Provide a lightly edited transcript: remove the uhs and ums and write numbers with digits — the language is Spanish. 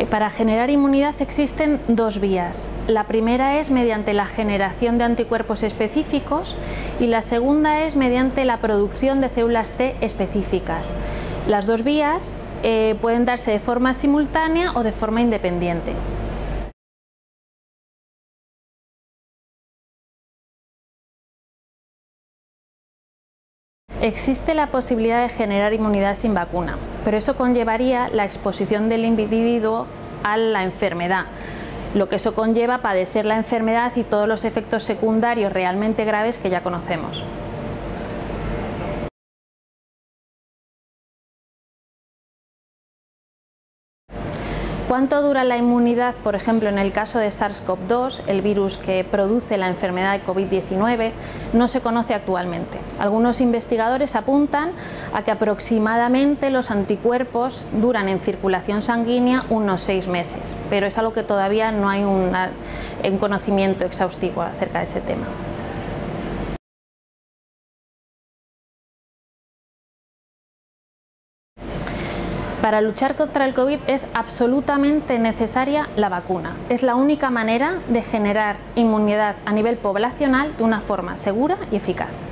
Para generar inmunidad existen dos vías. La primera es mediante la generación de anticuerpos específicos y la segunda es mediante la producción de células T específicas. Las dos vías pueden darse de forma simultánea o de forma independiente. Existe la posibilidad de generar inmunidad sin vacuna, pero eso conllevaría la exposición del individuo a la enfermedad, lo que eso conlleva padecer la enfermedad y todos los efectos secundarios realmente graves que ya conocemos. ¿Cuánto dura la inmunidad, por ejemplo, en el caso de SARS-CoV-2, el virus que produce la enfermedad de COVID-19? No se conoce actualmente. Algunos investigadores apuntan a que aproximadamente los anticuerpos duran en circulación sanguínea unos 6 meses, pero es algo que todavía no hay un conocimiento exhaustivo acerca de ese tema. Para luchar contra el COVID es absolutamente necesaria la vacuna. Es la única manera de generar inmunidad a nivel poblacional de una forma segura y eficaz.